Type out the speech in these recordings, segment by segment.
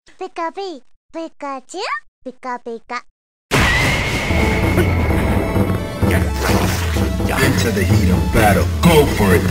Pika Pika, Pikachu, Pika Pika. Into the heat of battle. Go for it.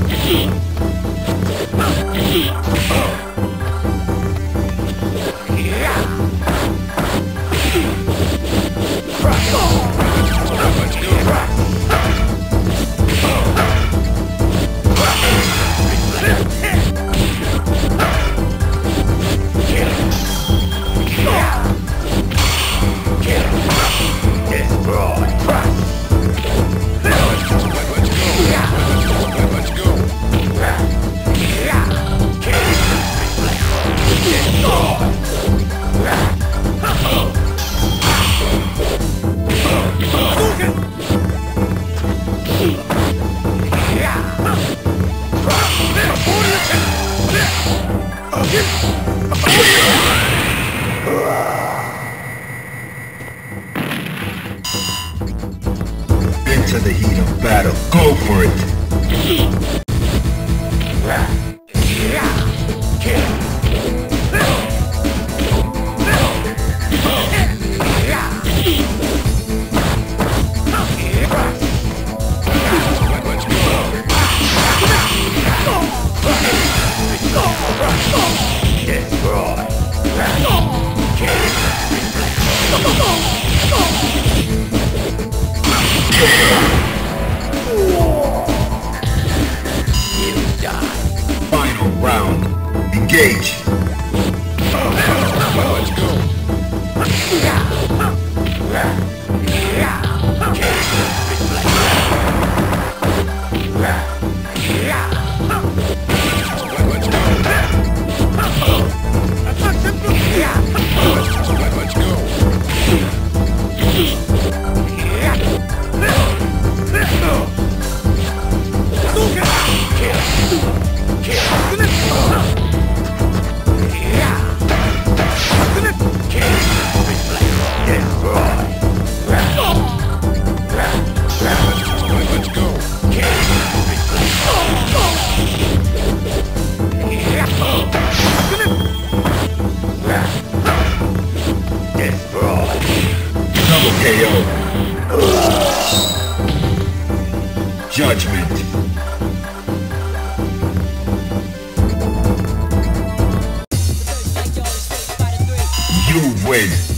Into the heat of battle. Go for it. Final round. Engage. Let's go. KO. Judgment. You win.